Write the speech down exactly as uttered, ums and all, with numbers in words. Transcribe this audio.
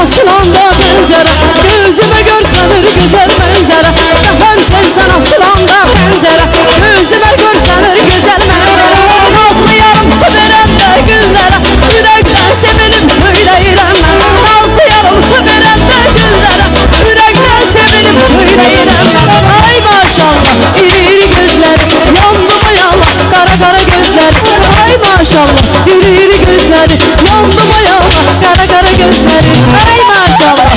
açılanda pəncərə, gözümə görsənir gözəl mənzərə. Səhər tezdən açılanda pəncərə, gözümə görsənir gözəl mənzərə. Nazlı yarım su verəndə güllərə, ürəkdən sevinib söyləyirəm mən. Nazlı yarım su verəndə güllərə, ürəkdən sevinib söyləyirəm mən. Ay maşallah iri iri gözləri, yandım ayala qara qara gözləri. Ay maşallah iri iri gözləri, yandım ayala qara qara gözləri. Ay maşallah